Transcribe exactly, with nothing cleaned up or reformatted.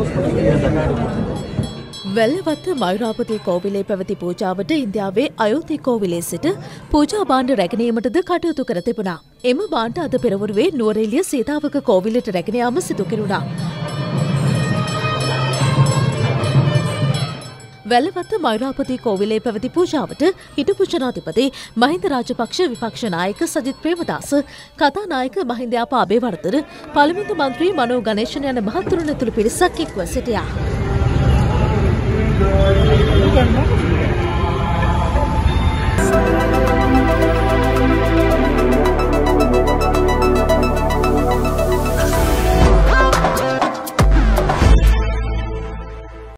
වැල්ලවත්ත මයුරාපති කෝවිලේ පැවති පූජාවට ඉන්දියාවේ අයෝධ්‍ය කෝවිලේ සිට පූජා භාණ්ඩ රැගෙනීමටද කටයුතු කර තිබුණා. එම භාණ්ඩ අද පෙරවරුවේ නුවරඑළිය සීතාවක කෝවිලට රැගෙන යාම සිදු කෙරුණා. වැල්ලවත්ත මයුරාපති කෝවිලේ පැවති පූජාවට හිටපු ජනාධිපති මහින්ද රාජපක්ෂ, විපක්ෂ නායක සජිත් ප්‍රේමදාස, කතානායක මහින්ද යාපා අබේවර්ධන, පාර්ලිමේන්තු මන්ත්‍රී මනෝ ගණේෂන් යන මහතුරුන් ඇතුළු පිරිසක් එක්ව සිටියා.